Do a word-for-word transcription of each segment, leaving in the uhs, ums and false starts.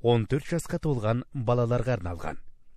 он төрт жасқа толған балаларға арналған.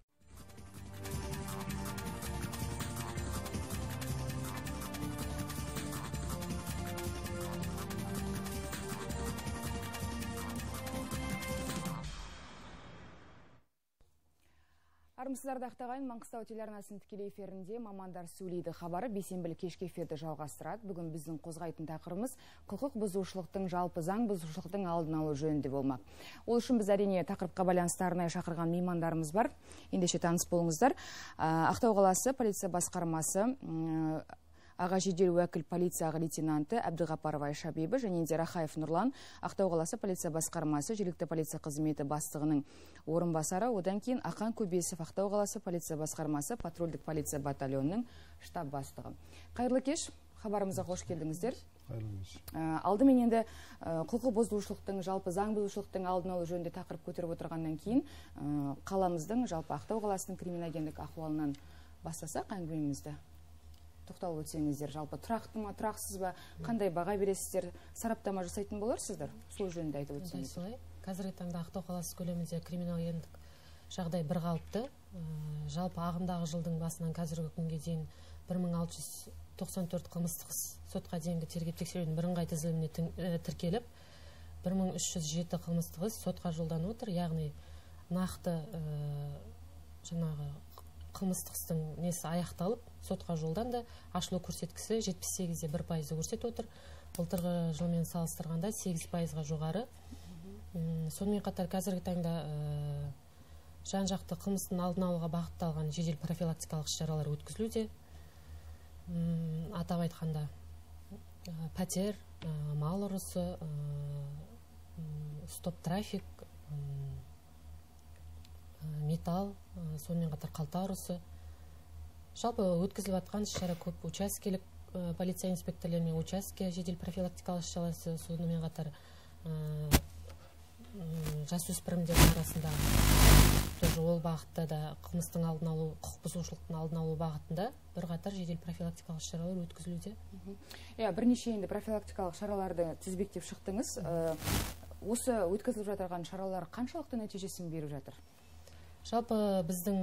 Армысыздар дақтағайын, Маңғыстау телеарнасының тікелей эфирінде мамандар сөйлейді хабары бейсенбілік кешкі эфирді жалғастырады. Бүгін біздің қозғайтын тақырыбымыз құқық бұзушылықтың жалпы заң бұзушылықтың алдын алу жөнінде болмақ. Ол үшін біз әрине тақырыпқа байланысты арнайы шақырған меймандарымыз бар. Ендеше таныс болыңыздар. Ақтау қаласы полиция басқармасы аға жедел уәкіл полиция аға лейтенанты Әбдіғапаров Айша Бибі және де Рахаев Нұрлан, Ақтау қаласы полиция басқармасы жергілікті полиция қызметі бастығының орынбасары, одан кейін Ақан Көбесов Ақтау қаласы полиция басқармасы патрульдік полиция батальонының штаб бастығы. Қайырлы кеш, хабарымызға қош келдіңіздер. Алдымен енді құқық бұзушылықтың, жалпы заң бұзушылықтың алдын алу жөнінде тақырып көтеріп отырғаннан кейін қаламыздың, жалпы Ақтау қаласының криминогендік ахуалынан бастасақ әңгімемізді. Тоқталып өтсеңіздер, жалпы тұрақты ма, тұрақсыз ба, қандай баға бересіздер, сараптама жасайтын боларсыздар? Сол жөнінде айтып өтсеңіздер. Қазіргі таңда Ақтау қаласы көлемінде криминогендік жағдай бір қалыпты. Жалпы ағымдағы жылдың басынан қазіргі күнге дейін бір мың алты жүз тоқсан төрт қылмыстық сотқа дейінгі тергеп тексерудің бірыңғай тізіліміне тіркеліп, бір мың үш жүз жеті қылмыстық іс сотқа жолданып отыр. Яғни нақты жаңағы қылмыстық істің несі аяқталып, сотқа жолданды. Ашылу көрсеткісі жетпіс сегіз де бір пайызды көрсетіп отыр. Былтырғы жылмен салыстырғанда сегіз пайызға жоғары. Сонымен қатар қазіргі таңда жан-жақты қылмыстың алдын алуға бағытталған жедел профилактикалық шаралар өткізілуде. Атап айтқанда пәтер, мал ұрысы, стоп трафик, металл, сонымен қатар қалта ұрысы. Жалпы өткізіліп атқан шара көп. Учаскелік полиция инспекторлермен участке жедел профилактикалық шарасы, сонымен қатар жасөспірімдер арасында тоже ол бағытта да қылмыстың алдын алу, құқық бұзушылықтың алдын алу бағытында бір қатар жедел профилактикалық шаралар өткізілуде. Бірнеше енді профилактикалық шараларды тізбектеп шықтыңыз. Осы өткізіліп жатырған шаралар қаншалықты нәтижесін беріп жатыр? Жалпы біздің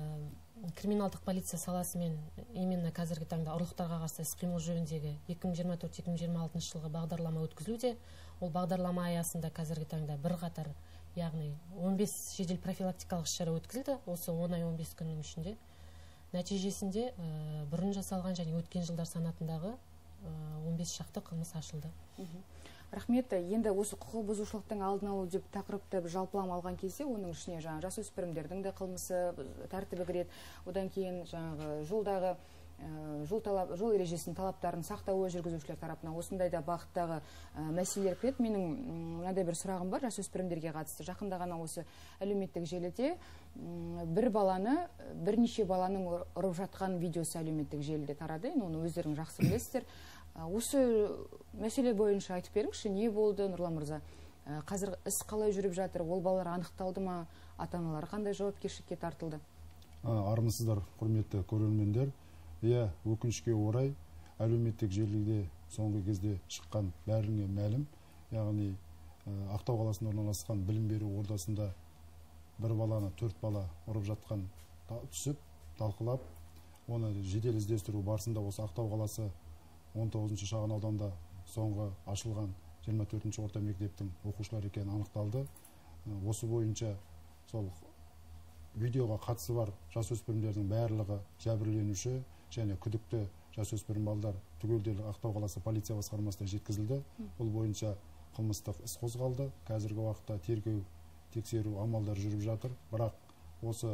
криминалдық полиция саласымен именно қазіргі таңда ұрлықтарға қарсы іс-қимыл жөніндегі екі мың жиырма төрт екі мың жиырма алтыншы жылғы бағдарлама өткізілуде. Ол бағдарлама аясында қазіргі таңда бір қатар, яғни он бес жедел профилактикалық шара өткізілді. Осы он ай он бес күннің ішінде. Нәтижесінде бұрын жасалған және өткен жылдар санатындағы он бес шақты қылмыс ашылды. Рахмет. Енді осы құқық бұзушылықтың алдын алу деп тақырыпты жалпылама алған кезде, оның ішіне жаңа жасөспірімдердің де қылмысы тәртібі кіреді. Одан кейін жаңағы жолдағы жол талап, жол ережесінің талаптарын сақтауы жүргізушілер тарапынан осындай да бағыттағы мәселелер кіреді. Менің мынадай бір сұрағым бар жасөспірімдерге қатысты. Жақында ғана осы әлеуметтік желіде бір баланы, бірнеше баланың ұрып жатқан видеосы әлеуметтік желіде тарады. Оны өздерің жақсы білесіздер. Осы мәселе бойынша айтып беріңізші, не болды, Нұрлан мырза? Қазір іс қалай жүріп жатыр? Ол балалар анықталды ма? Ата-аналары қандай жауапкершілікке тартылды? Армысыздар, құрметті көрермендер. Иә, өкінішке орай әлеуметтік желіде соңғы кезде шыққан бәріне мәлім. Яғни Ақтау қаласында орналасқан білім беру ордасында бір баланы төрт бала ұрып жатқан түсіп, талқылап, оны жедел іздестіру барысында осы Ақтау қаласы он тоғызыншы шағын ауданда соңғы ашылған жиырма төртінші орта мектептің оқушылар екені анықталды. Осы бойынша сол видеоға қатысы бар жасөспірімдердің барлығы жәбірленуші және күдікті жасөспірім балдар түгелдері Ақтау қаласы полиция басқармасына жеткізілді. Бұл бойынша қылмыстық іс қозғалды. Қазіргі уақытта тергеу тексеру амалдары жүріп жатыр. Бірақ осы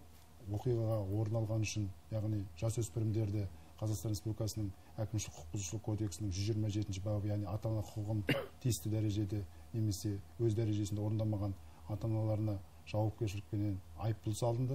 оқиғаға орын алған үшін, яғни жасөспірімдерді Қазақстан Республикасының әкімшілік құқық бұзушылық кодексінің жүз жиырма жетінші бабы, яғни ата-ана құқығын тиісті дәрежеде немесе өз дәрежесінде орындамаған ата-аналарына жауапкершілікпенен айыппұл салынды.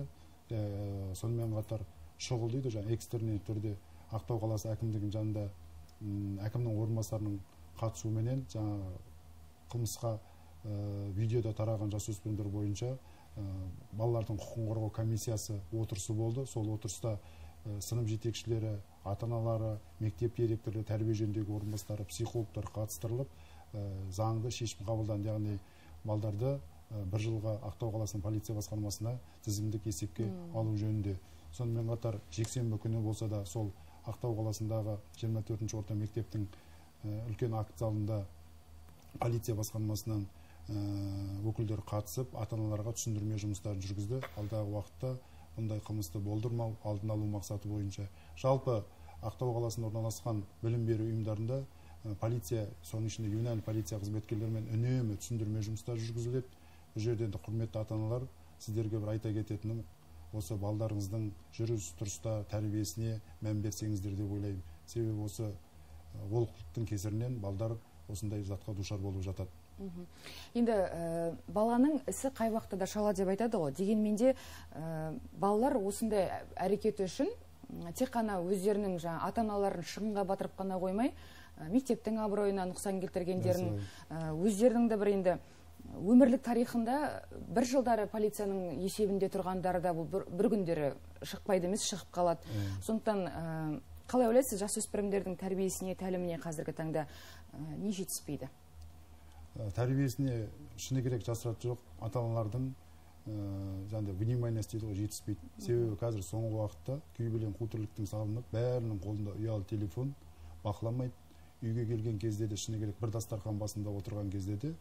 Сонымен қатар шұғыл дейді, жаңа экстренный түрде Ақтау қаласы әкімдігінің жанында әкімнің орынбасарының қатысуыменен жаңа қылмысқа видеода тараған жасөспірімдер бойынша балалардың құқығын қорғау комиссиясы отырысы болды. Сол отырыста сынып жетекшілері, ата-аналары, мектеп директоры, тәрбие жөніндегі орынбасары, психологтар қатыстырылып, заңды шешім қабылданды. Яғни балдарды бір жылға Ақтау қаласының полиция басқармасына тізімдік есепке алу жөнінде. Сонымен қатар жексенбі күні болса да сол Ақтау қаласындағы жиырма төртінші орта мектептің үлкен акт залында полиция басқармасынан өкілдер қатысып, ата-аналарға түсіндірме жұмыстарын жүргізді. Алдағы уақытта бұндай қылмысты болдырмау, алдын алу мақсаты бойынша. Жалпы Ақтау қаласында орналасқан білім беру ұйымдарында полиция, соның ішінде ювеналь полиция қызметкерлерімен үнемі түсіндірме жұмыстары жүргізіледі. Бұл жерден де құрметті ата-аналар, сіздерге бір айта кететінім, осы балдарыңыздың жүріс-тұрыста тәрбиесіне мән берсеңіздер деп ойлаймын. Себебі осы олқылықтың кесірінен балдар осындай затқа душар болып жатады. Енді баланың ісі қай уақытта да шала деп айтады ғой. Дегенмен де балалар осындай әрекеті үшін тек қана өздерінің ата-аналарын шығынға батырып қана қоймай, мектептің абыройына нұқсан келтіргендерін, өздерінің де бір енді өмірлік тарихында бір жылдары полицияның есебінде тұрғандары да бұл бір күндері шықпайды емес, шығып қалады. Сондықтан қалай ойлайсыз, жасөспірімдердің тәрбиесіне, тәліміне қазіргі таңда не жетіспейді? Тәрбиесіне шыны керек жасыраты жоқ, ата-аналардың жаңағыдай вниманиесі дейді ғой, жетіспейді. Себебі қазір соңғы уақытта күйбелең қу тірліктің салынып, бәрінің қолында ұялы телефон, бақыламайды. Үйге келген кезде де шыны керек бір дастархан басында отырған кезде де,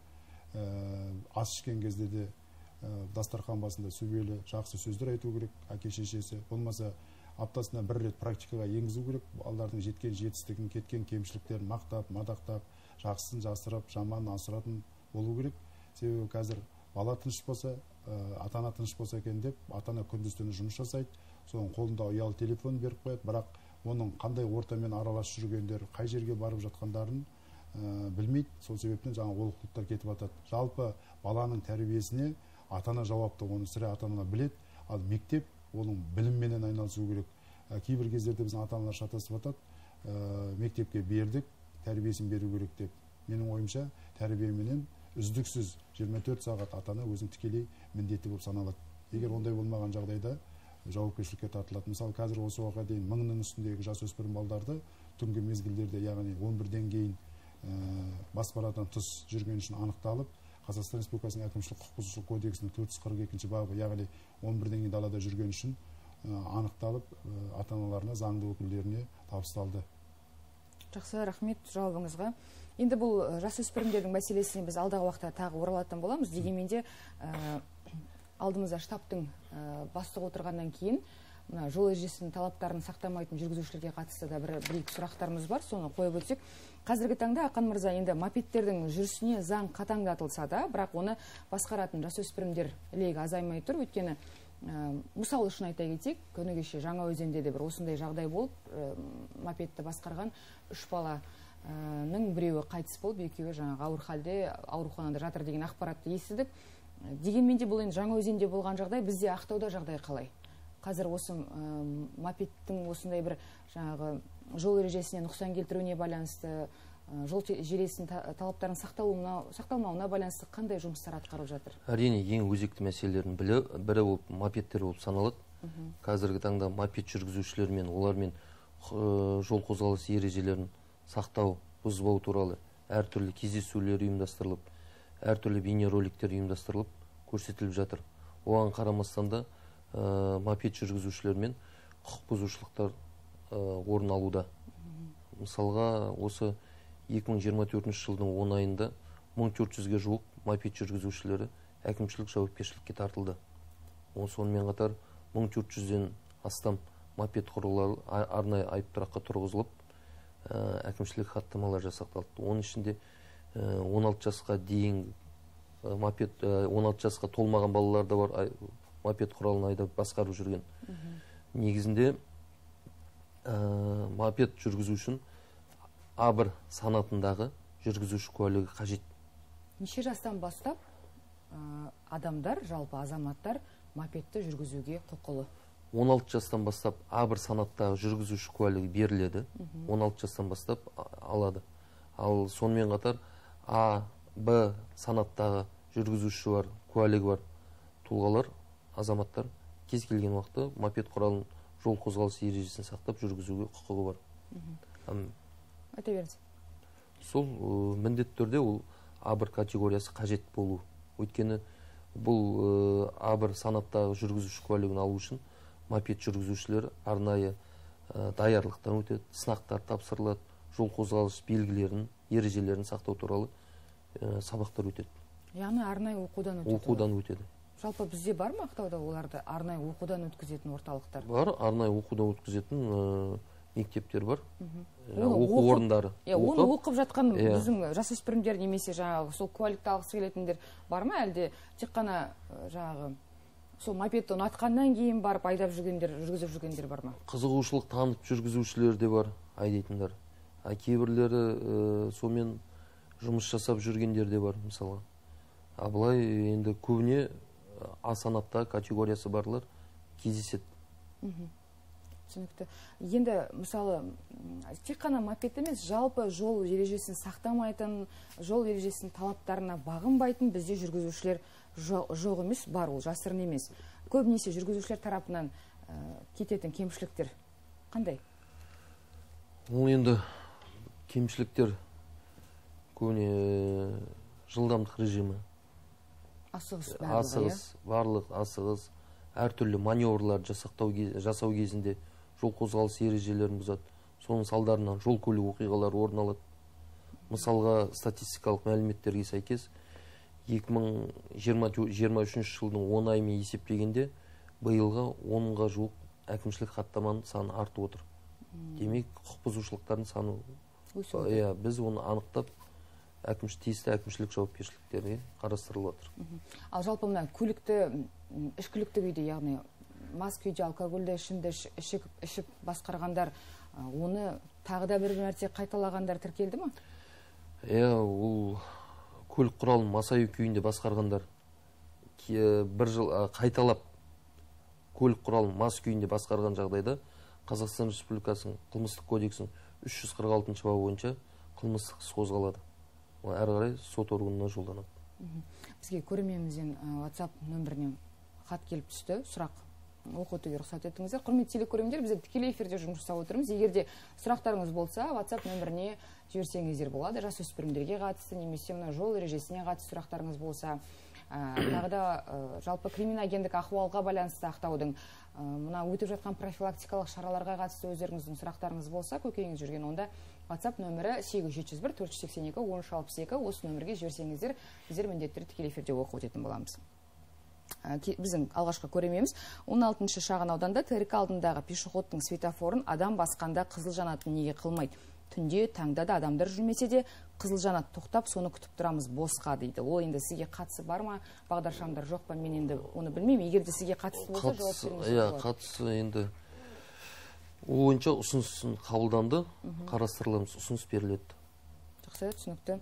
ас ішкен кезде де дастархан басында сөйлі жақсы сөздер айту керек, әке-шешесі. Болмаса аптасына бір рет практикаға енгізу керек, балалардың жеткен жетістігін, кеткен кемшіліктерін мақтап, мадақтап, жақсысын жасырып, жаман асыратын болу керек. Себебі қазір бала тыныш болса, ата-ана тыныш болса екен деп, ата-ана күндіз-түні жұмыс жасайды, соның қолында ұялы телефон беріп қояды, бірақ оның қандай ортамен аралас жүргендер, қай жерге барып жатқандарын білмейді. Сол себептен жаңа олқылықтар кетіп жатады. Жалпы баланың тәрбиесіне ата-ана жауапты, оны сірә ата-ана біледі, ал мектеп оның білімменен айналысу керек. Кейбір кездерде біздің ата-аналар шатасып жатады, мектепке бердік, тәрбиесін беру керек деп. Менің ойымша, тәрбиеменен үздіксіз жиырма төрт сағат ата-ана өзінің тікелей міндеті болып саналады. Егер ондай болмаған жағдайда жауапкершілікке тартылады. Мысалы, қазір осы уақытқа дейін мыңның үстіндегі жасөспірім балдарды түнгі мезгілдерде, яғни он бірден кейін бас парадан тыс жүрген үшін анықталып, Қазақстан Республикасының әкімшілік құқық бұзушылық кодексінің төрт жүз қырық екінші бабы, яғни он бірден кейін далада жүрген үшін анықталып, ата-аналарына, заңды өкілдеріне табысталды. Жақсы, рахмет жауабыңызға. Енді бұл жасөспірімдердің мәселесіне біз алдағы уақытта тағы оралатын боламыз. Дегенмен де алдымызда штабтың бастығы отырғаннан кейін жол ережесінің талаптарын сақтамайтын жүргізушілерге қатысты да бір бір сұрақтарымыз бар, соны қойып өтсек. Қазіргі таңда Ақан мырза, енді мопедтердің жүрісіне заң қатаңдатылса да, бірақ оны басқаратын жасөспірімдер легі азаймай тұр. Өйткені мысал үшін айта кетейік, күні кеше Жаңаөзенде де бір осындай жағдай болып, мопедті басқарған үш баланың біреуі қайтыс болып, екеуі жаңағы ауыр халде ауруханада жатыр деген ақпаратты естідік. Дегенмен де бұл енді Жаңаөзенде болған жағдай, бізде Ақтауда жағдай қалай? Қазір осы мопедтің осындай бір жаңағы жол ережесіне нұқсан келтіруіне байланысты, жол желесінің талаптарын сақталмауына байланысты қандай жұмыстар атқарылып жатыр? Әрине, ең өзекті мәселелердің бірі болып мопедтер болып саналады. Қазіргі таңда мопед жүргізушілер мен олармен жол қозғалыс ережелерін сақтау, бұзбау туралы әртүрлі кездесулер ұйымдастырылып, әртүрлі бейнероликтер ұйымдастырылып көрсетіліп жатыр. Оған қарамастан да мопед жүргізушілер мен құқық бұзушылықтар орын алуда. Мысалға, осы екі мың жиырма төртінші жылдың он айында мың төрт жүзге жуық мопед жүргізушілері әкімшілік жауапкершілікке тартылды. Сонымен қатар мың төрт жүзден астам мопед құрылғылары арнайы айыптұраққа тұрғызылып, әкімшілік хаттамалар жасақталды. Оның ішінде он алты жасқа дейін мопед, он алты жасқа толмаған балалар да бар, мопед құралын айдап басқарып жүрген. Негізінде мопед жүргізу үшін А бір санатындағы жүргізуші куәлігі қажет. Неше жастан бастап адамдар, жалпы азаматтар мопедті жүргізуге құқылы? он алты жастан бастап А бір санаттағы жүргізуші куәлігі беріледі. он алты жастан бастап алады. Ал сонымен қатар А, Б санаттағы жүргізуші бар, куәлігі бар тұлғалар, азаматтар кез келген уақытта мопед құралын жол қозғалыс ережесін сақтап жүргізуге құқығы бар. Айта беріңіз. Сол міндетті түрде ол А бір категориясы қажет болу. Өйткені бұл а бір санаттағы жүргізуші куәлігін алу үшін мопед жүргізушілері арнайы даярлықтан өтеді, сынақтар тапсырылады, жол қозғалыс белгілерін, ережелерін сақтау туралы сабақтар өтеді. Яғни арнайы оқудан өтеді. Оқудан өтеді. Жалпы бізде бар ма Ақтауда оларды арнайы оқудан өткізетін орталықтар? Бар, арнайы оқудан өткізетін мектептер бар, оқу орындары. Оны оқып жатқан біздің жасөспірімдер немесе жаңағы сол куәлікті алғысы келетіндер бар ма, әлде тек қана жаңағы сол мопедті ұнатқаннан кейін барып айдап жүргендер, жүргізіп жүргендер бар ма? Қызығушылық танытып жүргізушілер де бар, айдайтындар. Кейбірлері сонымен жұмыс жасап жүргендер де бар, мысалы. А былай енді көбіне А санатта категориясы барлар кездеседі. Түсінікті. Енді мысалы тек қана мопед емес, жалпы жол ережесін сақтамайтын, жол ережесінің талаптарына бағынбайтын бізде жүргізушілер жоқ емес, бар, ол жасырын емес. Көбінесе жүргізушілер тарапынан кететін кемшіліктер қандай? Ол енді кемшіліктер көбіне жылдамдық режимі. Асығыс, барлық асығыс, әртүрлі маневрлар жасау кезінде жол қозғалыс ережелерін бұзады. Соның салдарынан жол көлік оқиғалары орын алады. Мысалға, статистикалық мәліметтерге сәйкес екі мың жиырма үшінші жылдың он айымен есептегенде биылға онға жуық әкімшілік хаттаманың саны артып отыр. Демек, құқық бұзушылықтардың саны, біз оны анықтап тиісті әкімшілік жауапкершіліктерге қарастырылып отыр. Ал жалпы мына көлікті ішкілікті күйде, яғни мас күйде алкогольді ішімді ішіп басқарғандар, оны тағы да бір мәрте қайталағандар тіркелді ме? Иә, ол көлік құралын масаю күйінде басқарғандар бір жыл қайталап көлік құралын мас күйінде басқарған жағдайда Қазақстан Республикасының қылмыстық кодексінің үш жүз қырық алтыншы бабы бойынша қылмыстық іс қозғалады. Әрі қарай сот органына жолданады. Бізге көрерменімізден WhatsApp нөмірінен хат келіп түсті, сұрақ оқытуға рұқсат етіңіздер. Құрметті телекөрермендер, біз тікелей эфирде жұмыс жасап отырмыз. Егер де сұрақтарыңыз болса, WhatsApp нөміріне жіберсеңіздер болады. Жасөспірімдерге қатысты немесе мына жол ережесіне қатысты сұрақтарыңыз болса, тағы да жалпы криминогендік ахуалға байланысты Ақтаудың мына өтіп жатқан профилактикалық шараларға қатысты өздеріңіздің сұрақтарыңыз болса, көкейіңіз жүрген, онда WhatsApp нөмірі сегіз жеті жүз бір төрт жүз сексен екі он үш алпыс екі, осы нөмірге жіберсеңіздер, біздер міндетті түрде тікелей эфирде оқып өтетін боламыз. Біздің алғашқы көрерменіміз он алтыншы шағын ауданда ТРК алдындағы пешеходтың светофорын адам басқанда қызыл жанатын неге қылмайды? Түнде, таңда да адамдар жүрмесе де қызыл жанат тоқтап, соны күтіп тұрамыз босқа дейді. Ол енді сізге қатысы бар ма, бағдаршамдар жоқ па, мен енді оны білмеймін. Егер де сізге қатысы болса, жауап беріңіз. Иә, қатысы енді ойынша ұсынысын қабылданды, қарастырыламыз, ұсыныс беріледі. Жақсы, түсінікті.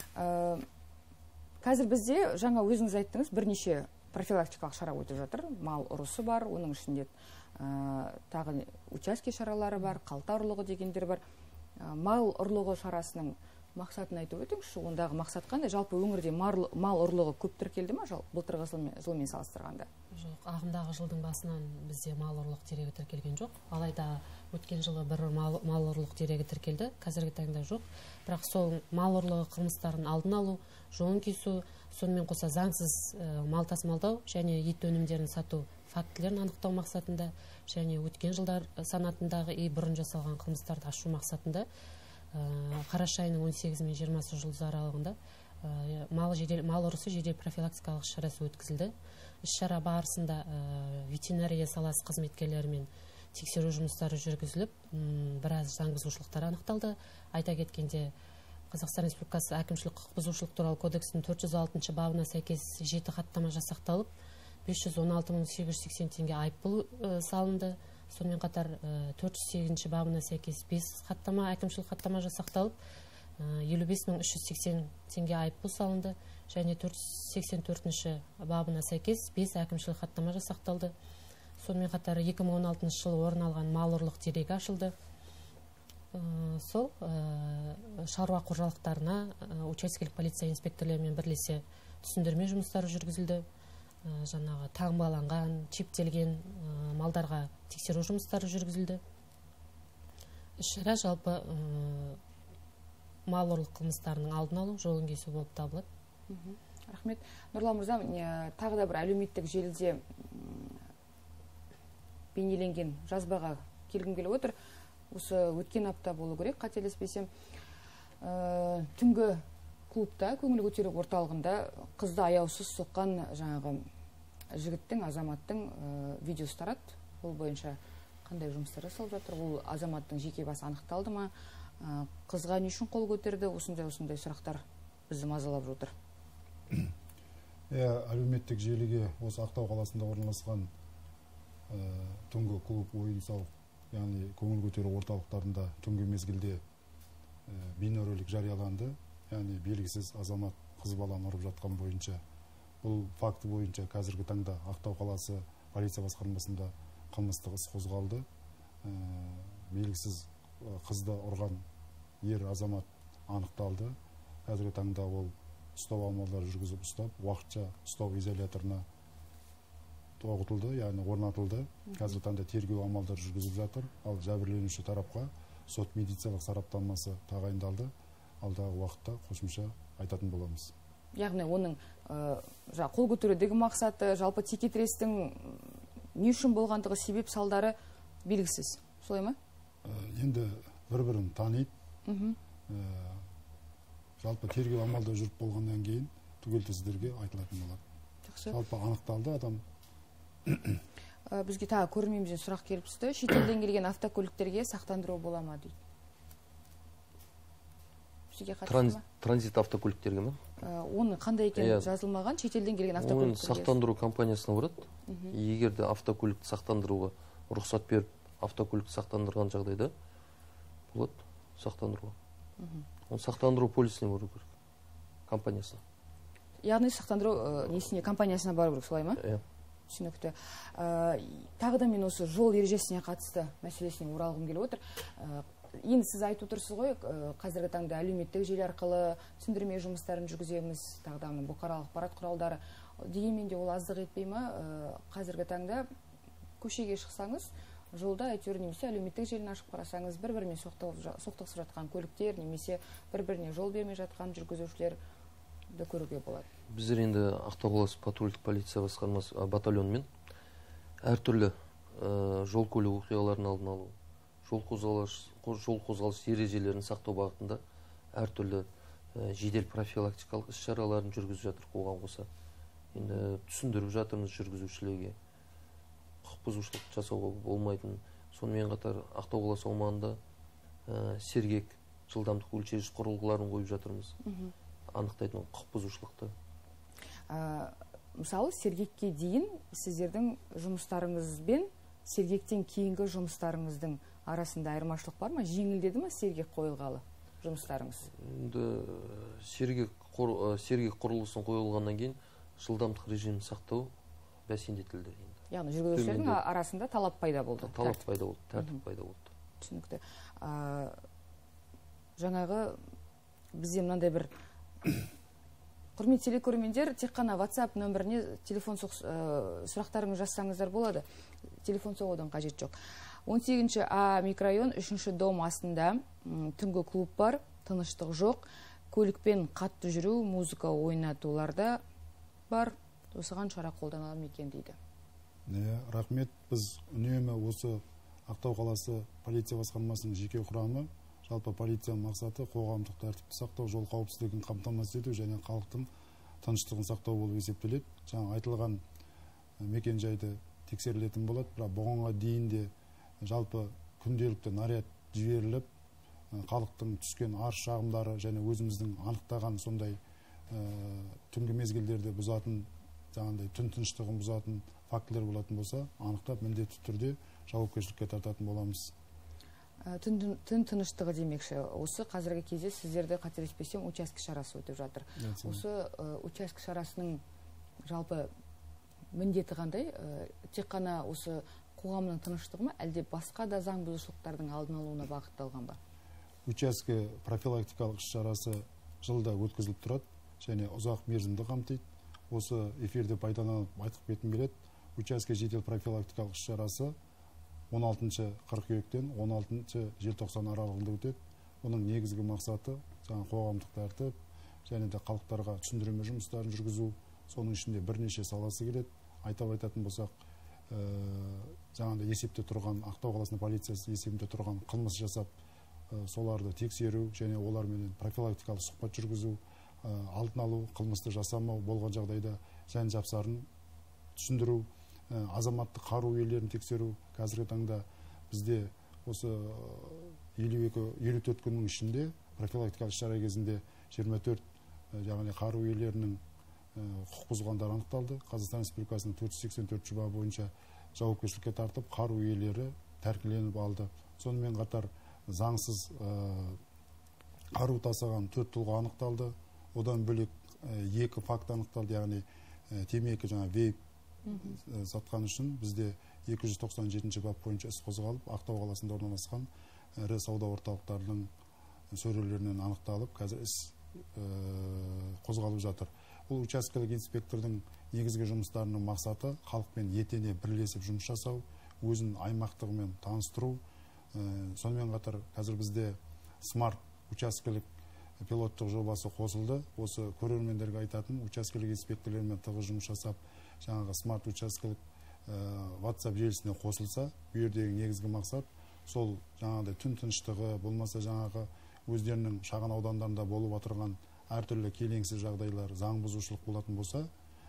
Қазір бізде, жаңа өзіңіз айттыңыз, бірнеше профилактикалық шара өтіп жатыр. Мал ұрысы бар, оның ішінде тағы учаске шаралары бар, қалта ұрлығы дегендер бар. Мал ұрлығы шарасының мақсатын айтып өтіңізші, ондағы мақсат қандай? Жалпы өңірде мал ұрлығы көп тіркелді ма, былтырғы жылмен салыстырғанда? Жоқ, ағымдағы жылдың басынан бізде мал ұрлық дерегі тіркелген жоқ. Алайда өткен жылы бір мал ұрлық дерегі тіркелді, қазіргі таңда жоқ. Бірақ сол мал ұрлығы қылмыстарын алдын алу, жолын кесу, сонымен қоса заңсыз мал тасымалдау және ет өнімдерін сату фактілерін анықтау мақсатында және өткен жылдар санатындағы и бұрын жасалған қылмыстарды ашу мақсатында қараша айының он сегізі мен жиырмасы жұлдыз аралығында мал ұрысы жедел профилактикалық шарасы өткізілді. Іс-шара барысында ветеринария саласы қызметкерлерімен тексеру жұмыстары жүргізіліп, біраз заң бұзушылықтар анықталды. Айта кеткенде, Қазақстан Республикасы әкімшілік құқық бұзушылық туралы кодексінің төрт жүз алтыншы бабына сәйкес жеті хаттама жасақталып, бес жүз он алты мың сегіз жүз сексен теңге айыппұл салынды. Сонымен қатар төрт жүз сегізінші бабына сәйкес бес хаттама, әкімшілік хаттама жасақталып, елу бес мың үш жүз сексен теңге айыппұл салынды. Және төрт жүз сексен төртінші бабына сәйкес бес әкімшілік хаттама жасақталды. Сонымен қатар екі мың он алтыншы жылы орын алған мал ұрлық дерегі ашылды. Сол шаруа қожалықтарына учаскелік полиция инспекторларымен бірлесе түсіндірме жұмыстары жүргізілді. Жаңағы таңбаланған, чиптелген малдарға тексеру жұмыстары жүргізілді. Іс-шара жалпы мал ұрлық қылмыстарының алдын алу, жолын кесу болып табылады. Рахмет. Нұрлан мырза, тағы да бір әлеуметтік желіде бейнеленген жазбаға келгім келіп отыр. Осы өткен апта болу керек, қателеспесем. Түнгі клубта, көңіл көтеру орталығында қызды аяусыз соққан жаңағы жігіттің, азаматтың видеосы тарады. Ол бойынша қандай жұмыстар жасалып жатыр? Ол азаматтың жеке басы анықталды ма? Қызға не үшін қол көтерді? Осындай осындай сұрақтар бізді мазалап жатыр. Әлеуметтік желіге осы Ақтау қаласында орналасқан түнгі клуб, ойын-сауық, яғни көңіл көтеру орталықтарында түнгі мезгілде бейнеролик жарияланды. Яғни белгісіз азамат қыз баланы ұрып жатқан бойынша, бұл факті бойынша қазіргі таңда Ақтау қаласы полиция басқармасында қылмыстық іс қозғалды. Белгісіз қызды ұрған ер азамат анықталды. Қазіргі таңда ол ұстау амалдары жүргізіп ұстап, уақытша ұстау изоляторына тоғытылды, яғни орнатылды. Қазіргі таңда тергеу амалдары жүргізіп жатыр. Ал жәбірленуші тарапқа сот медициналық сараптамасы тағайындалды. Алдағы уақытта қосымша айтатын боламыз. Яғни оның қол көтерудегі мақсаты, жалпы текетірестің не үшін болғандығы, себеп салдары белгісіз. Солай ма? Енді бір-бірін таниды. Жалпы тергеу амалда жүріп болғаннан кейін түгелді сіздерге айтылатын болады. Жалпы анықталды адам. Бізге тағы көрмемізден сұрақ келіп түсті. Шетелден келген автокөліктерге сақтандыру бола ма дейді. Транзит автокөліктерге ме? Оның қандай екен жазылмаған, шетелден келген автокөліктерге? Оның сақтандыру компаниясына барады. Егер де автокөлікті сақтандыруға рұқсат беріп, автокөлікті сақтандырған жағдайда болады сақтандыруға. Оны сақтандыру полисіне бару керек, компаниясына. Яғни сақтандыру несіне, компаниясына бару керек, солай ма? Иә. Түсінікті. Тағы да мен осы жол ережесіне қатысты мәселесіне оралғым келіп отыр. Енді сіз айтып отырсыз ғой, қазіргі таңда әлеуметтік желі арқылы түсіндірме жұмыстарын жүргіземіз, тағдамын бұқаралық ақпарат құралдары. Дегенмен де ол аздық етпей ма? Қазіргі таңда көшеге шықсаңыз, жолда әйтеуір немесе әлеуметтік желіні ашып қарасаңыз, бір-бірімен соқтығысып жатқан көліктер, немесе бір-біріне жол бермей жатқан жүргізушілерді көруге болады. Біздер енді Ақтау қаласы патрульдік полиция басқармасы батальонымен әртүрлі жол көлік оқиғаларын алдын алу, жол қозғалыс ережелерін сақтау бағытында әртүрлі жедел профилактикалық іс-шараларын жүргізіп жатыр қоғам қоса. Енді түсіндіріп жатырмыз жүргізушілерге, құқық бұзушылық жасауға болмайтын. Сонымен қатар Ақтау қаласы аумағында сергек жылдамдық өлшегіш құрылғыларын қойып жатырмыз, анықтайтын құқық бұзушылықты. Мысалы, сергекке дейін сіздердің жұмыстарыңыз бен сергектен кейінгі жұмыстарыңыздың арасында айырмашылық бар ма? Жеңілдеді ма сергек қойылғалы жұмыстарыңыз? Сергек құрылысын қойылғаннан кейін жылдамдық режимін сақтау бәсеңдетілді. Яғни жүргізушілердің арасында талап пайда болды. Талап пайда болды, тәртіп пайда болды. Түсінікті. Жаңағы бізде мынандай бір құрметті телекөрермендер, тек қана WhatsApp нөміріне телефон сұрақтарыңыз жазсаңыздар болады. Телефон соғудан қажет жоқ. он сегізінші А микрорайон үшінші дом астында түнгі клуб бар, тыныштық жоқ. Көлікпен қатты жүру, музыка ойнатуларда бар. Осыған шара қолданылады екен дейді. Рахмет. Біз үнемі осы Ақтау қаласы полиция басқармасының жеке құрамы, жалпы полицияның мақсаты қоғамдық тәртіпті сақтау, жол қауіпсіздігін қамтамасыз ету және халықтың тыныштығын сақтау болып есептеледі. Жаңа айтылған мекен жайды тексерілетін болады, бірақ бұғанға дейін де жалпы күнделікті наряд жіберіліп, халықтың түскен арыз шағымдары және өзіміздің анықтаған сондай түнгі мезгілдерде бұзатын, жаңағындай түн тыныштығын бұзатын фактілер болатын болса, анықтап міндетті түрде жауапкершілікке тартатын боламыз. Түн тыныштығы демекші, осы қазіргі кезде сіздерді қателеспесем участке шарасы өтіп жатыр. Осы участке шарасының жалпы міндеті қандай? Тек қана осы қоғамның тыныштығы ма, әлде басқа да заң бұзушылықтардың алдын алуына бағытталған ба? Участке профилактикалық іс-шарасы жылда өткізіліп тұрады және ұзақ мерзімді қамтиды. Осы эфирде пайдаланып айтып кеткім келеді. Участке жедел профилактикалық іс-шарасы он алтыншы қыркүйектен он алтыншы желтоқсан аралығында өтеді. Оның негізгі мақсаты жаңа қоғамдық тәртіп, және де халықтарға түсіндірме жұмыстарын жүргізу, соның ішінде бірнеше саласы келеді. Айтап айтатын болсақ, жаңағыдай есепте тұрған, Ақтау қаласының полициясы есебінде тұрған қылмыс жасап, соларды тексеру және олармен профилактикалық сұхбат жүргізу, алдын алу, қылмысты жасамау, болған жағдайда жан жапсарын түсіндіру, азаматтық қару иелерін тексеру. Қазіргі таңда бізде осы елу екі елу төрт күннің ішінде профилактикалық шара кезінде жиырма төрт яғни қару иелерінің құқық бұзғандары анықталды. Қазақстан Республикасының төрт жүз сексен төртінші бабы бойынша жауапкершілікке тартып, қару иелері тәркіленіп алды. Сонымен қатар заңсыз қару тасыған төрт тұлға анықталды. Одан бөлек екі факт анықталды, яғни темекі жаңа вейп сатқан үшін бізде екі жүз тоқсан жетінші бап бойынша іс қозғалып, Ақтау қаласында орналасқан ірі сауда орталықтарының сөрелерінен анықталып, қазір іс қозғалып жатыр. Бұл учаскелік инспектордың негізгі жұмыстарының мақсаты халықпен етене бірлесіп жұмыс жасау, өзін аймақтығымен таныстыру. Сонымен қатар қазір бізде смарт учаскелік пилоттық жобасы қосылды. Осы көрермендерге айтатын, учаскелік инспекторлермен тығыз жұмыс жасап, жаңағы смарт учаскелік WhatsApp желісіне қосылса, бұл жердегі негізгі мақсат сол жаңағыдай түн тыныштығы, болмаса жаңағы өздерінің шағын аудандарында болып отырған әртүрлі келеңсіз жағдайлар, заң бұзушылық болатын болса,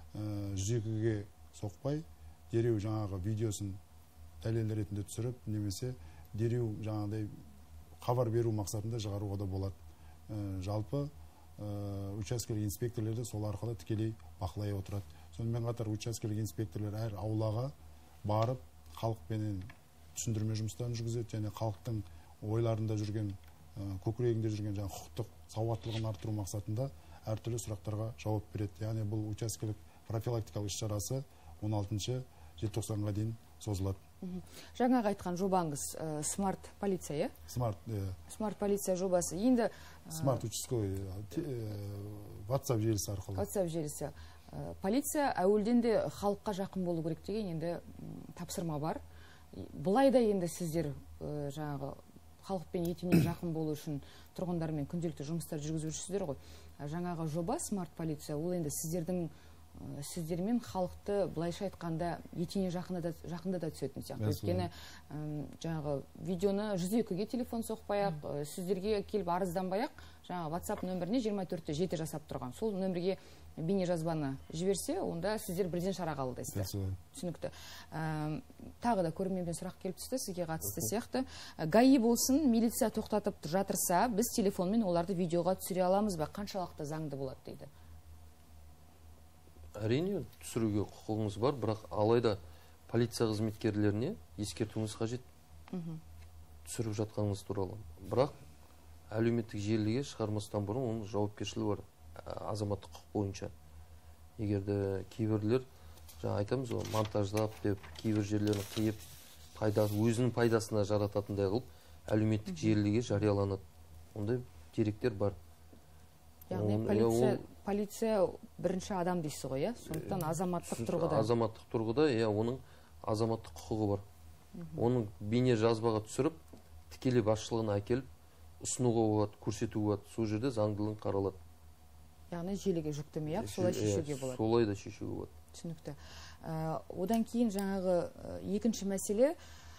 жүзекіге соқпай, дереу жаңағы видеосын дәлел ретінде түсіріп, немесе дереу жаңағыдай хабар беру мақсатында шығаруға да болады. Жалпы учаскелік инспекторлерді сол арқылы тікелей бақылай отырады. Сонымен қатар учаскелік инспекторлер әр аулаға барып, халықпенен түсіндірме жұмыстарын жүргізеді, және халықтың ойларында жүрген, көкірегінде жүрген жаңа құқықтық сауаттылығын арттыру мақсатында әртүрлі сұрақтарға жауап береді. Яғни бұл учаскелік профилактикалық іс-шарасы он алтыншы желтоқсанға дейін созылады. Жаңағы айтқан жобаңыз смарт полиция, Смарт, смарт полиция жобасы. Енді смарт участковый WhatsApp желісі арқылы. WhatsApp желісі. Полиция әуелден де халыққа жақын болу керек деген енді тапсырма бар. Бұлай да енді сіздер жаңағы халықпен етене жақын болу үшін тұрғындармен күнделікті жұмыстар жүргізіп жүрсіздер ғой. Жаңағы жоба смарт полиция, ол енді сіздердің сіздермен халықты былайша айтқанда етене жақында да түсетін сияқты. Өйткені жаңағы видеоны жүз екіге телефон соқпай-ақ, сіздерге келіп арызданбай-ақ, жаңағы WhatsApp нөміріне жиырма төртте жеті жасап тұрған. Сол нөмірге бейне жазбаны жіберсе, онда сіздер бірден шара қабылдайсыздар. Түсінікті. Тағы да көрерменнен сұрақ келіп түсті, сізге қатысты сияқты. ГАИ болсын, милиция тоқтатып жатырса, біз телефонмен оларды видеоға түсіре аламыз ба? Қаншалықты заңды болады дейді? Әрине, түсіруге құқығыңыз бар, бірақ алайда полиция қызметкерлеріне ескертуіңіз қажет. Түсіріп жатқаныңыз туралы. Бірақ әлеуметтік желіге шығармастан бұрын оның жауапкершілігі бар, азаматтық құқық бойынша. Егерде кейбірлер, жаңа айтамыз ғой, монтаждап деп, кейбір жерлерін қиып, өзінің пайдасына жарататындай қылып, әлеуметтік желіге жарияланады. Ондай деректер бар. Яғни полиция бірінші адам дейсіз ғой, сондықтан азаматтық тұрғыда. Азаматтық тұрғыда, оның азаматтық құқығы бар. Оның бейне жазбаға түсіріп, тікелей басшылығына әкеліп, ұсынуға болады, көрсетуге болады, сол жерде заңдылығын қаралады. Яғни желіге жүктемей ақ, солай шешуге болады. Солай да шешуге болады. Түсінікті. Одан кейін жаңағы екінші мәселе,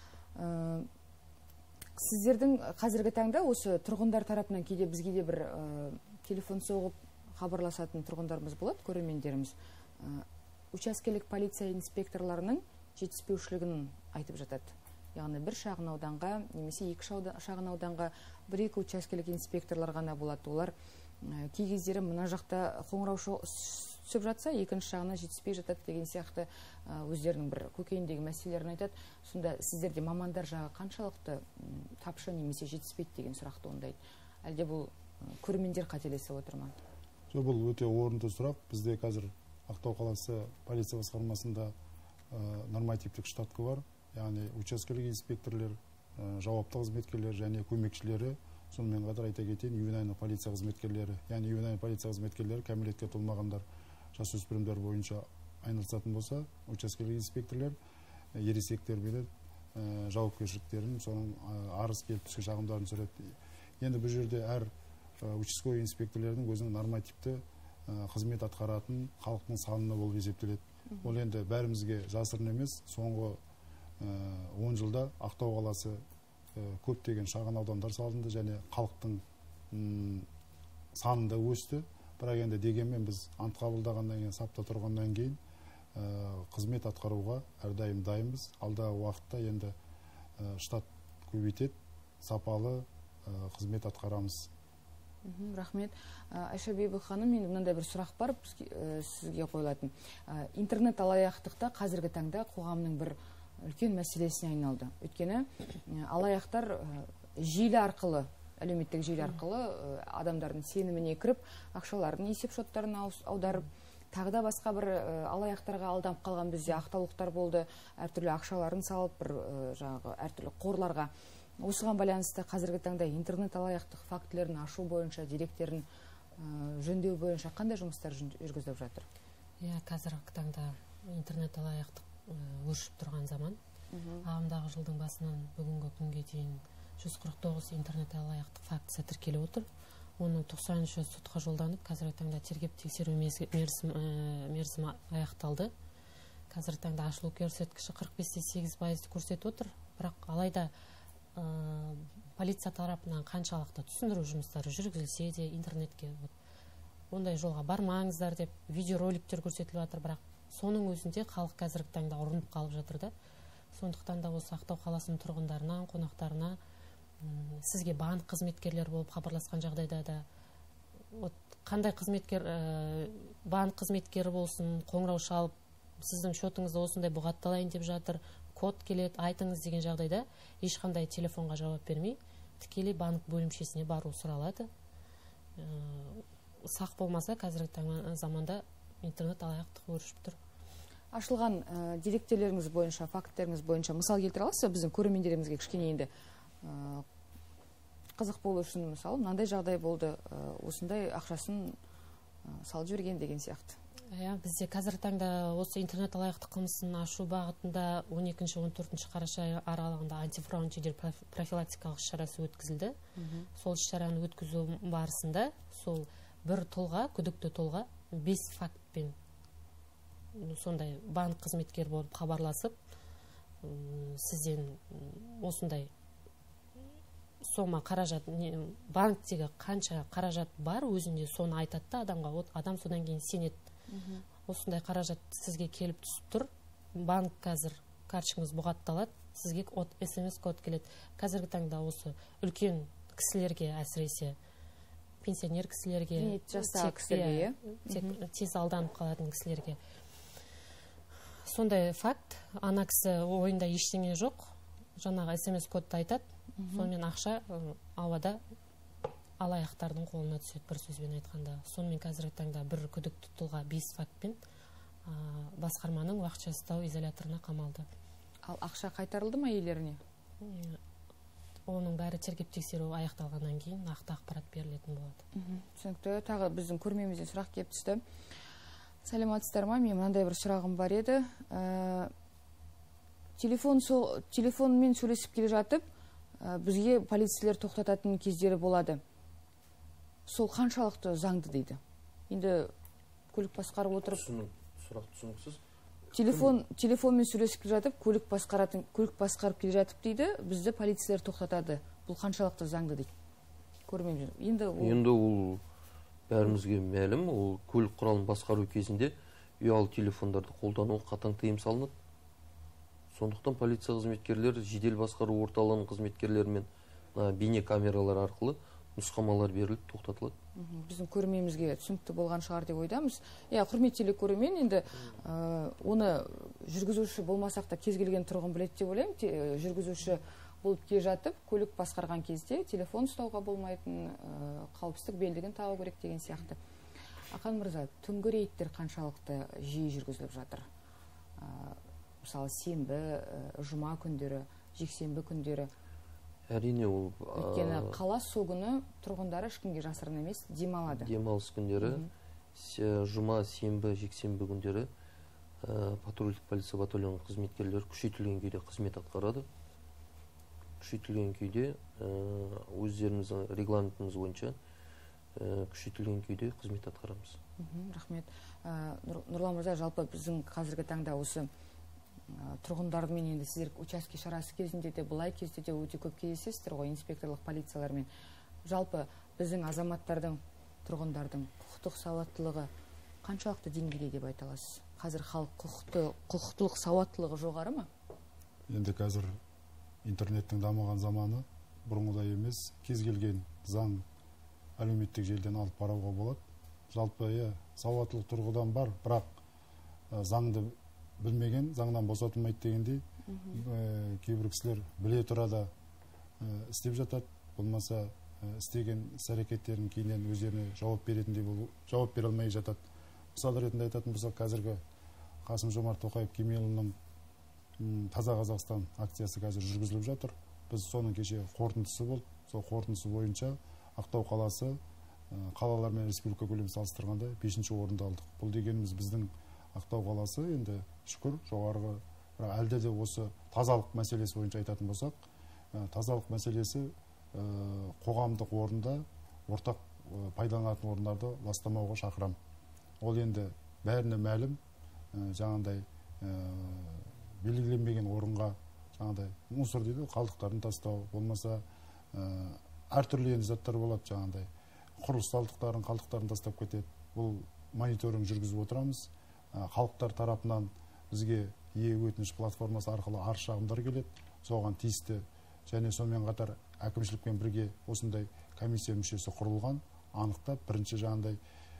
сіздердің қазіргі таңда осы тұрғындар тарапынан кейде бізге де бір телефон соғып хабарласатын тұрғындарымыз болады, көрермендеріміз. Учаскелік полиция инспекторларының жетіспеушілігін айтып жатады. Яғни бір шағын ауданға, немесе екі шағын ауданға бір-екі учаскелік инспекторлар ғана болады. Олар кей кездері мына жақта қоңырау түсіп жатса, екінші жағына жетіспей жатады деген сияқты өздерінің бір көкейіндегі мәселелерін айтады. Сонда сіздерде мамандар жағы қаншалықты тапшы немесе жетіспейді деген сұрақты ондайды. Әлде бұл көрермендер қателесіп отыр ма? Бұл өте орынды сұрақ. Бізде қазір Ақтау қаласы полиция басқармасында нормативтік штатқа бар. Яғни учаскелік инспекторлер, жауапты қызметкерлер және көмекшілері, сонымен қатар айта кетейін, ювенайлық полиция қызметкерлері. Яғни ювенайлық полиция қызметкерлері кәмелетке толмағандар, жасөспірімдер бойынша айналысатын болса, учаскелік инспекторлер ересектер береді, жауапкершіліктерін, соның арыз келіп түскен шағымдарын түсіреді. Енді бұл жерде әр участковый инспекторлердің өзінің нормативті қызмет атқаратын халықтың санына болып есептеледі. Ол енді бәрімізге жасырын емес. Соңғы он жылда Ақтау қаласы көптеген шағын аудандар салынды және халықтың санында өсті. Бірақ енді дегенмен біз ант қабылдағаннан кейін, сапта тұрғаннан кейін қызмет атқаруға әрдайым дайынбыз. Алдағы уақытта енді штат көбейтеді, сапалы қызмет атқарамыз. Рахмет. Айша Бибі ханым, мен мынандай бір сұрақ бар сізге қойылатын. Интернет алаяқтықта қазіргі таңда қоғамның бір үлкен мәселесіне айналды. Өйткені алаяқтар желі арқылы, әлеуметтік желі арқылы адамдардың сеніміне кіріп, ақшаларын есеп шоттарын аударып, тағы да басқа бір алаяқтарға алданып қалған бізде ақтаулықтар болды, әртүрлі ақшаларын салып, бір жаңағы әртүрлі қорларға. Осыған байланысты қазіргі таңда интернет алаяқтық фактілерін ашу бойынша, деректерін жөндеу бойынша қандай жұмыстар жүргізіліп жатыр? Иә, қазіргі таңда интернет алаяқтық өршіп тұрған заман. Ағымдағы жылдың басынан бүгінгі күнге дейін жүз қырық тоғыз интернет алаяқтық фактісі тіркеліп отыр. Оның тоқсан үші сотқа жолданып, қазіргі таңда тергеп тексеру мерзімі аяқталды. Қазіргі таңда ашылу көрсеткіші қырық бес те сегіз пайызды көрсетіп отыр. Бірақ алайда полиция тарапынан қаншалықты түсіндіру жұмыстары жүргізілсе де интернетке ондай жолға бармаңыздар деп видеороликтер көрсетіліп жатыр, бірақ соның өзінде халық қазіргі таңда ұрынып қалып жатыр да. Сондықтан да осы Ақтау қаласының тұрғындарынан, қонақтарына сізге банк қызметкерлері болып хабарласқан жағдайда да қандай қызметкер, банк қызметкері болсын, қоңырау шалып, сіздің шотыңызды осындай бұғатталайын деп жатыр, код келеді, айтыңыз деген жағдайда ешқандай телефонға жауап бермей, тікелей банк бөлімшесіне бару сұралады. Сақ болмаса, қазіргі заманда интернет алаяқтық өршіп тұр. Ашылған деректеріңіз бойынша, факттеріңіз бойынша мысал келтіре аласыз, біздің көрермендерімізге кішкене енді қызық болу үшін, мысалы, мынандай жағдай болды, осындай ақшасын салып жіберген деген сияқты. Бізде қазіргі таңда осы интернет алаяқтық қылмысын ашу бағытында он екінші он төртінші қараша аралығында антифраунд жедел профилактикалық шарасы өткізілді. Сол шараны өткізу барысында сол бір тұлға, күдікті тұлға бес фактпен сондай банк қызметкер болып хабарласып, сізден осындай сома қаражат, банктегі қанша қаражат бар, өзінде соны айтады да адамға, адам содан кейін сенеді. Осындай қаражат сізге келіп түсіп тұр, банк қазір карточкаңыз бұғатталады, сізге смс код келеді. Қазіргі таңда осы үлкен кісілерге, әсіресе пенсионер кісілерге, тез алданып қалатын кісілерге сондай факт, ана кісі ойында ештеңе жоқ, жаңағы смс кодты айтады, сонымен ақша ауада алаяқтардың қолына түседі, бір сөзбен айтқанда. Сонымен қазіргі таңда бір күдікті тұлға бес фактпен басқарманың уақытша ұстау изоляторына қамалды. Ал ақша қайтарылды ма иелеріне? Оның бәрі тергеп тексеру аяқталғаннан кейін нақты ақпарат берілетін болады. Түсінікті. Тағы біздің көрермендерімізден сұрақ келіп түсті. Сәлеметсіздер ме? Мен мынандай бір сұрағым бар еді. Телефонмен сөйлесіп келе жатып, бізге полицейлер тоқтататын кездері болады. Сол қаншалықты заңды дейді. Енді көлік басқарып отырып, сұрақ түсініксіз. Телефонмен сөйлесіп келе жатып, көлік басқарып келе жатып дейді, бізді полицейлер тоқтатады. Бұл қаншалықты заңды дейді. Көрмеймін. Енді ол бәрімізге мәлім, ол көлік құралын басқару кезінде ұялы телефондарды қолдану қатаң тыйым салынады. Сондықтан полиция қызметкерлері жедел басқару орталығының қызметкерлерімен бейне камералар арқылы нұсқамалар беріліп тоқтатылады. Біздің көрерменімізге түсінікті болған шығар деп ойдамыз. Иә, құрметті көрермен, енді оны жүргізуші болмасақ та кез келген тұрғын біледі деп ойлаймын. Жүргізуші болып келе жатып, көлік басқарған кезде телефон ұстауға болмайтын, қауіпсіздік белгілерін тағу керек деген сияқты. Ақан мырза, түнгі рейдтер қаншалықты жиі жүргізіліп жатыр? Мысалы, сенбі, жұма күндері, жексенбі күндері. Әрине ол... Өйткені қала сол күні тұрғындары ешкімге жасырын емес, демалады. Демалыс күндері, жұма, сенбі, жексенбі күндері патрульдік полиция батальонының қызметкерлері күшейтілген күйде қызмет атқарады. Күшейтілген күйде өздеріміздің регламентіміз бойынша күшейтілген күйде қызмет атқарамыз. Рахмет. Нұрлан мырза, жалпы біздің қазіргі таңда осы тұрғындармен енді сіздер участке шарасы кезінде де, былай кезде де өте көп кездесесіздер ғой, инспекторлық полициялармен. Жалпы біздің азаматтардың, тұрғындардың құқықтық сауаттылығы қаншалықты деңгейде деп айта аласыз? Қазір халық құқықтылық сауаттылығы жоғары ма? Енді қазір интернеттің дамыған заманы, бұрынғыдай емес, кез келген заң әлеуметтік желіден алып барауға болады. Жалпы сауаттылық тұрғыдан бар, бірақ заңды білмеген, заңнан босатылмайды дегендей, кейбір кісілер біле тұра да істеп жатады, болмаса істеген іс-әрекеттерін кейіннен өздеріне жауап беретіндей болып, жауап бере алмай жатады. Мысал ретінде айтатын болсақ, қазіргі Қасым-Жомарт Тоқаев Кемелұлының Таза Қазақстан акциясы қазір жүргізіліп жатыр. Біз соның кеше қорытындысы болды. Сол қорытындысы бойынша Ақтау қаласы қалалар мен республика көлемін салыстырғанда бесінші орынды алдық. Бұл дегеніміз біздің Ақтау қаласы енді шүкір жоғарғы, әлде де осы тазалық мәселесі бойынша айтатын болсақ, тазалық мәселесі қоғамдық орында ортақ пайдаланатын орындарды ластамауға шақырам. Ол енді бәріне мәлім, жаңағыдай белгіленбеген орынға жаңағыдай мусор дейді, қалдықтарын тастау, болмаса әртүрлі енді заттар болады, жаңағыдай құрылыс қалдықтарын, қалдықтарын тастап кетеді. Бұл мониторинг жүргізіп отырамыз. Халықтар тарапынан бізге е-өтініш платформасы арқылы арыз шағымдар келеді. Соған тиісті және сонымен қатар әкімшілікпен бірге осындай комиссия мүшесі құрылған, анықтап, бірінші жаңағыдай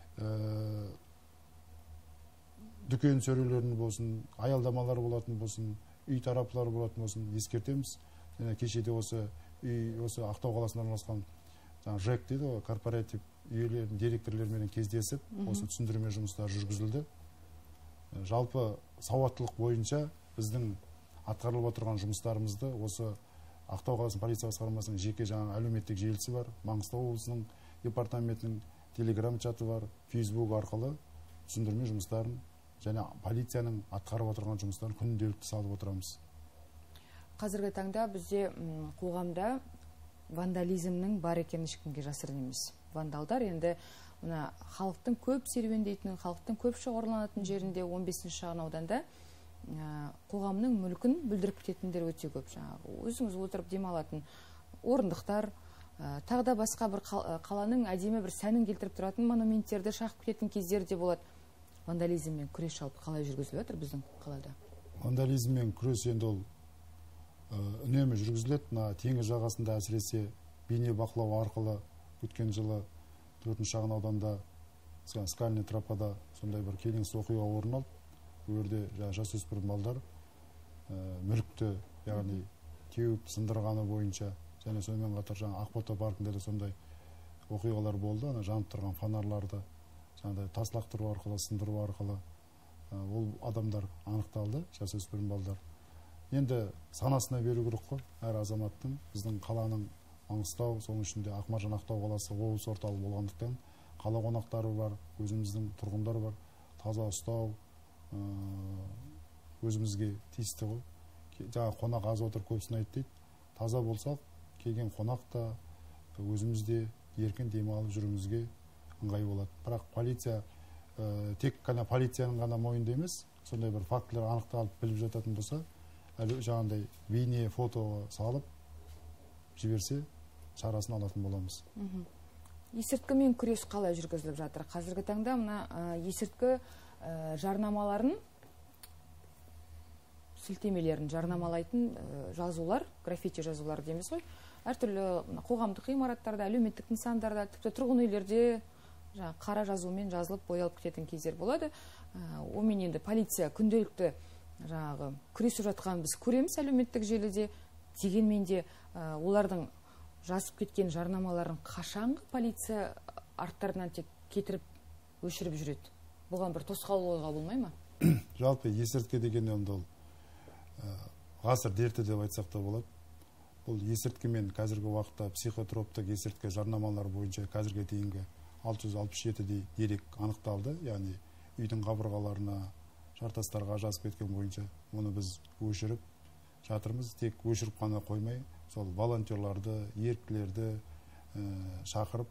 дүкен сөрелерін болсын, аялдамалар болатын болсын, үй тараптары болатын болсын, ескертеміз. Кешеде осы үй, осы Ақтау қаласында орналасқан ЖЭК дейді, корпоратив үйелердің директорлерімен кездесіп, осы түсіндірме жұмыстары жүргізілді. Жалпы сауаттылық бойынша біздің атқарылып отырған жұмыстарымызды осы Ақтау қаласының полиция басқармасының жеке жаңа әлеуметтік желісі бар, Маңғыстау облысының департаментінің телеграм чаты бар, фейсбук арқылы түсіндірме жұмыстарын және полицияның атқарып отырған жұмыстарын күнделікті салып отырамыз. Қазіргі таңда бізде қоғамда вандализмнің бар екенін ешкімге жасырын емес. Вандалдар енді мына халықтың көп серуендейтін, халықтың көп шоғырланатын жерінде он бесінші шағын ауданда қоғамның мүлкін бүлдіріп кететіндер өте көп. Өзіңіз отырып демалатын орындықтар, тағы да басқа бір қаланың әдемі бір сәнін келтіріп тұратын монументтерді шағып кететін кездер де болады. Вандализммен күрес жалпы қалай жүргізіліп жатыр біздің қалада? Вандализммен күрес енді ол үнемі жүргізіледі. Теңіз жағасында әсіресе бейне бақылау арқылы өткен жылы төртінші шағын ауданда Скальный тропада сондай бір келеңсіз оқиға орын алды. Бұл жерде жасөспірім балдар мүлікті, яғни теуіп сындырғаны бойынша және сонымен қатар жаңа Ақбота паркінде де сондай оқиғалар болды. Ана жанып тұрған фонарларды жаңағыдай тас лақтыру арқылы, сындыру арқылы ол адамдар анықталды, жасөспірім балдар. Енді санасына беру керек қой, әр азаматтың. Біздің қаланың Маңғыстау, соның ішінде Ақмаржан Ақтау қаласы облыс орталығы болғандықтан қала қонақтары бар, өзіміздің тұрғындар бар. Таза ұстау өзімізге тиісті ғой. Жаңа қонақ аз отыр, көбісін айтты дейді. Таза болсақ, келген қонақ та өзімізде еркін демалып жүруімізге ыңғай болады. Бірақ полиция тек қана полицияның ғана мойнында емес, сондай бір фактілер анықталып біліп жататын болса, әлі жаңағыдай бейне фото салып жіберсе, шарасын алатын боламыз. Есірткімен күрес қалай жүргізіліп жатыр? Қазіргі таңда мына есірткі жарнамаларын, сілтемелерін жарнамалайтын жазулар, граффити жазулар дейміз ғой, әртүрлі қоғамдық ғимараттарда, әлеуметтік нысандарда, тіпті тұрғын үйлерде қара жазумен жазылып боялып кететін кездер болады. Омен енді полиция күнделікті жаңағы күресіп жатқан біз көреміз әлеуметтік желіде. Дегенмен де олардың жазып кеткен жарнамаларын қашанғы полиция арттарынан тек кетіріп өшіріп жүреді? Бұған бір тосқауыл қоюға болмай ма? Жалпы есірткі деген енді ол ғасыр дерті деп айтсақ та болады. Бұл есірткімен қазіргі уақытта психотроптық есірткі жарнамалар бойынша қазірге дейінгі алты жүз алпыс жетідей дерек анықталды. Яғни үйдің қабырғаларына, жартастарға жазып кеткен бойынша оны біз өшіріп жатырмыз. Тек өшіріп қана қоймай, сол волонтерларды, еріктілерді шақырып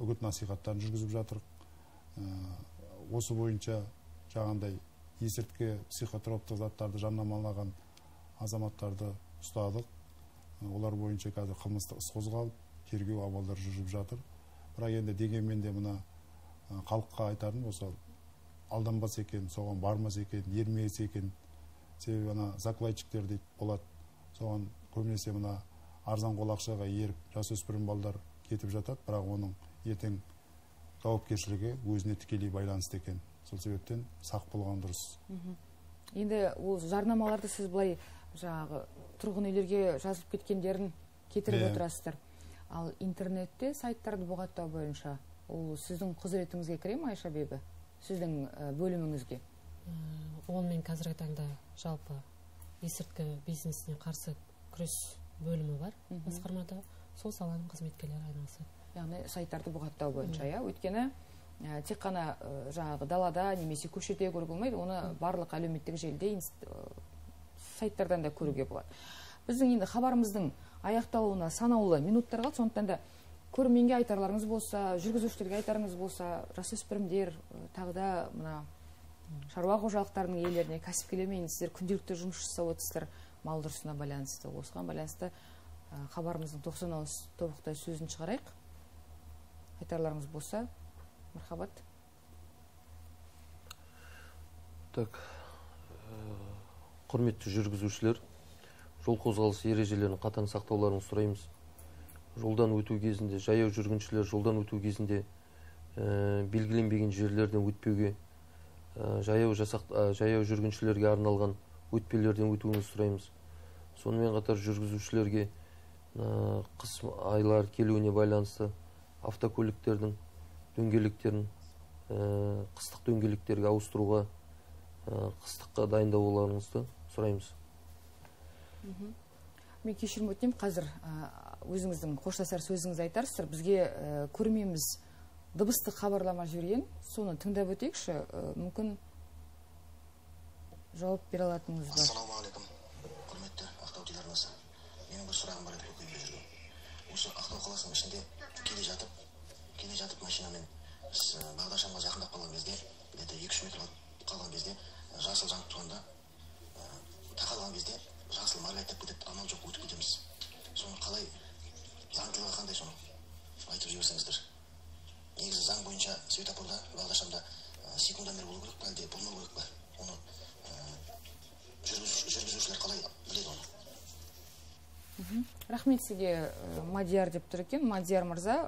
үгіт насихаттарын жүргізіп жатыр. Осы бойынша жаңағындай есірткі психотроптық заттарды жарнамалаған азаматтарды ұстадық. Олар бойынша қазір қылмыстық іс қозғалып, тергеу амалдары жүріп жатыр. Бірақ енді дегенмен де мына халыққа айтарын осы алданбас екен, соған бармас екен, ермес екен. Себебі ана закладчиктер дейді болады. Соған көбінесе мына арзан қол ақшаға еріп, жасөспірім балдар кетіп жатады, бірақ оның ертең жауапкершілігі өзіне тікелей байланысты екен. Сол себептен сақ болған дұрыс. Енді ол жарнамаларды сіз былай жаңағы тұрғын үйлерге жазылып кеткендерін кетіріп отырасыздар. Ал интернетте сайттарды бұғаттау бойынша ол сіздің құзыретіңізге кіре ме, Айша бебі? Сіздің бөліміңізге? Ол мен қазіргі таңда жалпы есірткі бизнесіне қарсы күрес бөлімі бар басқармада. Сол саланың қызметкерлері айналысады. Яғни сайттарды бұғаттау бойынша, иә? Өйткені тек қана жаңағы далада немесе көшеде көруге болмайды, оны барлық әлеуметтік желіде сайттардан да көруге болады. Біздің енді хабарымыздың аяқталуына санаулы минуттар қалды, сондықтан да көрерменге айтарларыңыз болса, жүргізушілерге айтарыңыз болса, жасөспірімдер, тағы да мына шаруа қожалықтарының иелеріне, кәсіпкерлермен сіздер күнделікті жұмыс жасап отырсыздар мал дұрысына байланысты. Осыған байланысты хабарымыздың тоқсан ауыз тобықтай сөзін шығарайық. Айтарларыңыз болса, мархабат. Так, құрметті жүргізушілер, жол қозғалысы ережелерін қатаң сақтауларыңызды сұраймыз. Жолдан өту кезінде, жаяу жүргіншілер жолдан өту кезінде белгіленбеген жерлерден өтпеуге, жаяу жүргіншілерге арналған өтпелерден өтуіңізді сұраймыз. Сонымен қатар жүргізушілерге қыс айлар келуіне байланысты автокөліктердің дөңгелектерін қыстық дөңгелектерге ауыстыруға, қыстыққа дайындау боларыңызды сұраймыз. Мен кешірім өтінемін, қазір өзіңіздің қоштасар сөзіңіз айтарсыздар. Бізге көрмеміз дыбыстық хабарлама жіберген, соны тыңдап өтейікші, мүмкін жауап бере алатыныңыз бар. Ассалаумағалейкум, құрметті Ақтау телеарнасы. Менің бір сұрағым бар еді көкейімде жүрген. Осы Ақтау қаласының ішінде келе жатып, келе жатып машинамен біз Бағдаршамға жақындап қалған кезде, екі үш метр қалған кезде, жасыл жанып тұрғанда, тақалған кезде жасыл марлайтып кетіп, амал жоқ өтіп кетеміз. Соны қалай, заңдылығы қандай, соны айтып жіберсеңіздер. Негізі заң бойынша светофорда, Бағдаршамда секундомер болу керек па, әлде болмау керек па? Оны жүргізушілер қалай біледі оны? Рахмет сізге, Мадияр деп тұр екен. Мадияр мырза,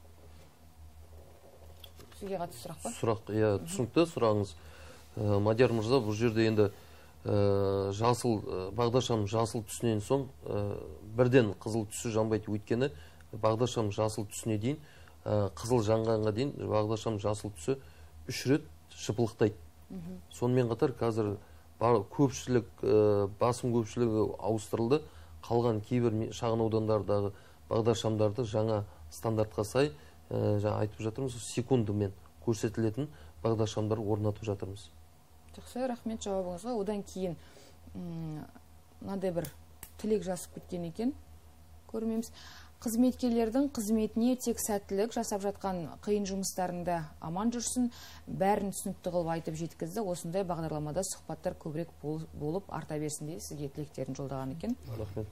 сізге қатысты сұрақ па? Сұрақ, иә, түсінікті сұрағыңыз. Мадияр мырза, бұл жерде енді жасыл, Бағдаршам жасыл түсінен соң бірден қызыл түсі жанбайды. Өйткені Бағдаршам жасыл түсіне дейін, қызыл жанғанға дейін Бағдаршам жасыл түсі үш рет шыпылықтайды. Сонымен қатар қазір көпшілік, басым көпшілігі ауыстырылды. Қалған кейбір шағын аудандардағы Бағдаршамдарды жаңа стандартқа сай, жаңа айтып жатырмыз, секундымен көрсетілетін Бағдаршамдар орнатып жатырмыз. Жақсы, рахмет жауабыңызға. Одан кейін мынандай бір тілек жазып кеткен екен. Көрмеміз. Қызметкерлердің қызметіне тек сәттілік, жасап жатқан қиын жұмыстарында аман жүрсін, бәрін түсінікті қылып айтып жеткізді. Осындай бағдарламада сұхбаттар көбірек болып арта берсін дейді, сізге тілектерін жолдаған екен. Рахмет.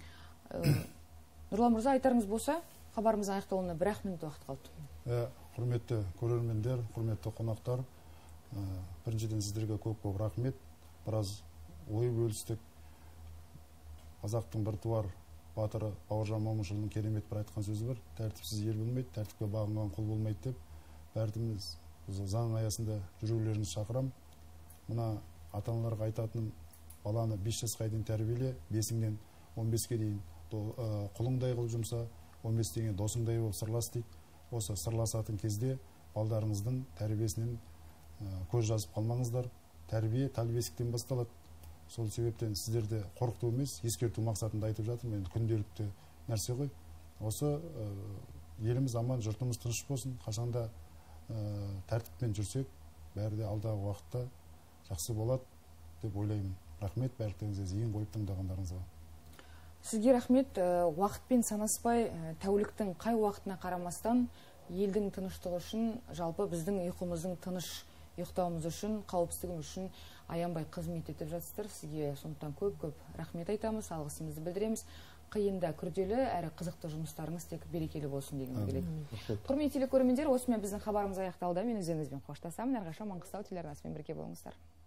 Нұрлан мырза, айтарыңыз болса, хабарымыздың аяқталуына бір ақ минут уақыт қалды. Құрметті көрермендер, құрметті қонақтар, біріншіден сіздерге көп-көп рахмет. Біраз ой бөлістік. Қазақтың бір туар батыры Бауыржан Момышұлының керемет бір айтқан сөзі бар. Тәртіпсіз ел болмайды, тәртіпке бағынған құл болмайды деп. Бәріміз заң аясында жүрулеріңізді шақырам. Мына ата-аналарға айтатыным, баланы бес жасқа дейін тәрбиеле, бесіңнен он беске дейін құлыңдай қылып жұмса, он бестен кейін досыңдай болып сырлас дейді. Осы сырласатын кезде балдарыңыздың тәрбиесінен көз жазып қалмаңыздар. Тәрбие тал бесіктен басталады. Сол себептен сіздерді қорқыту емес, ескерту мақсатында айтып жатырмын. Енді күнделікті нәрсе ғой. Осы еліміз аман, жұртымыз тыныш болсын. Қашанда тәртіппен жүрсек, бәрі де алдағы уақытта жақсы болады деп ойлаймын. Рахмет, барлықтарыңызға зейін қойып тыңдағандарыңызға. Сізге рахмет. Уақытпен санаспай, тәуліктің қай уақытына қарамастан елдің тыныштығы үшін, жалпы біздің ұйқымыздың тыныш ұйықтауымыз үшін, қауіпсіздігіміз үшін аянбай қызмет етіп жатсыздар. Сізге сондықтан көп-көп рахмет айтамыз, алғысымызды білдіреміз. Қиында күрделі әрі қызықты жұмыстарыңыз тек берекелі болсын дегім келеді. Құрметті телекөрермендер, осымен біздің хабарымыз аяқталды. Мен өздеріңізбен қоштасамын. Әрқашан Маңғыстау телеарнасымен бірге болыңыздар.